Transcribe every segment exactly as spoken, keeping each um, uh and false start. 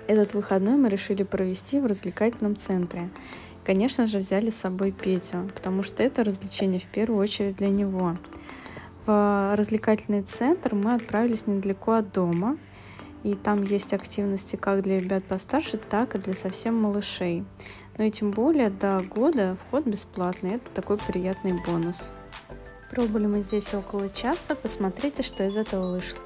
Этот выходной мы решили провести в развлекательном центре. Конечно же, взяли с собой Петю, потому что это развлечение в первую очередь для него. В развлекательный центр мы отправились недалеко от дома, и там есть активности как для ребят постарше, так и для совсем малышей. Ну и тем более до года вход бесплатный, это такой приятный бонус. Пробыли мы здесь около часа, посмотрите, что из этого вышло.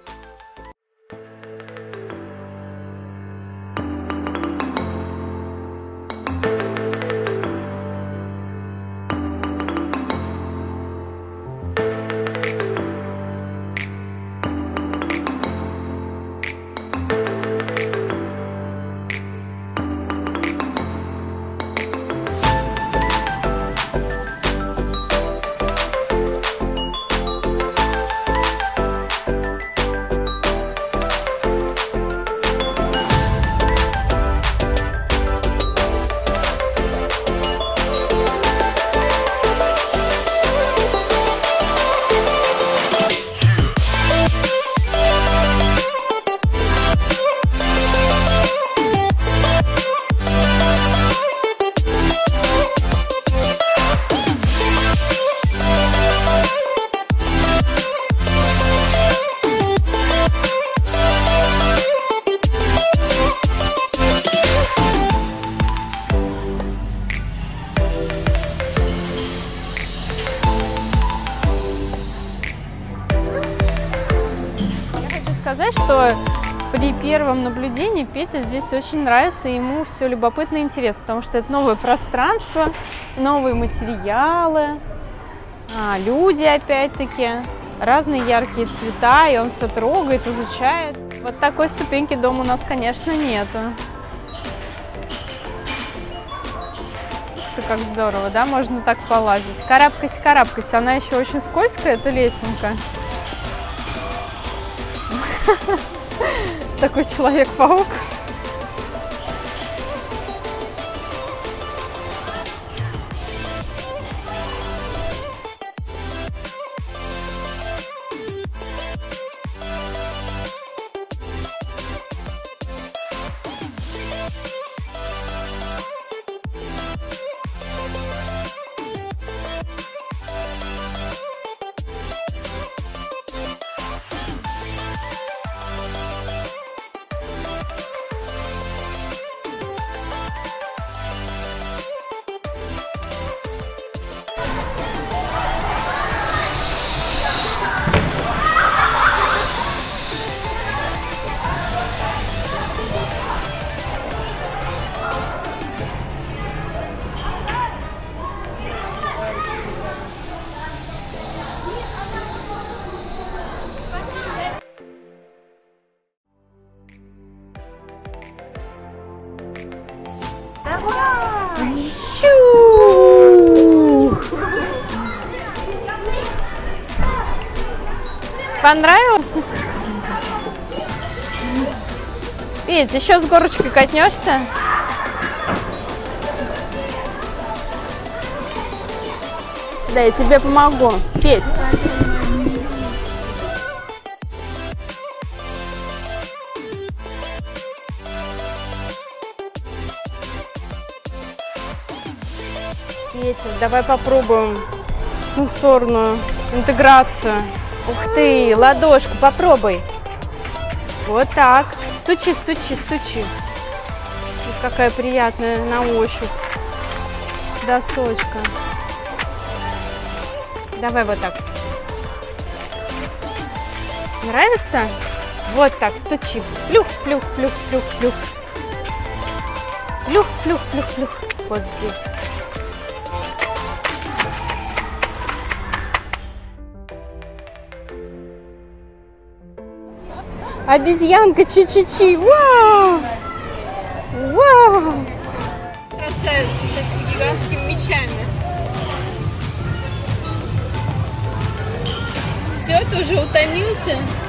Сказать, что при первом наблюдении Пете здесь очень нравится, и ему все любопытно и интересно, потому что это новое пространство, новые материалы, а, люди опять-таки, разные яркие цвета, и он все трогает, изучает. Вот такой ступеньки дома у нас, конечно, нету. Это как здорово, да, можно так полазить. Карабкайся, карабкайся, она еще очень скользкая, эта лесенка. Такой человек-паук. Понравилось? Петь, еще с горочкой катнешься? Да, я тебе помогу. Петь. Петя, давай попробуем сенсорную интеграцию. Ух ты, ладошку попробуй. Вот так. Стучи, стучи, стучи. Вот какая приятная на ощупь досочка. Давай вот так. Нравится? Вот так, стучи. Плюх, плюх, плюх, плюх, плюх. Плюх, плюх, плюх, плюх. Вот здесь. Обезьянка чи-чи-чи. Вау! Вау! Сражаются с этими гигантскими мечами. Все, ты уже утомился?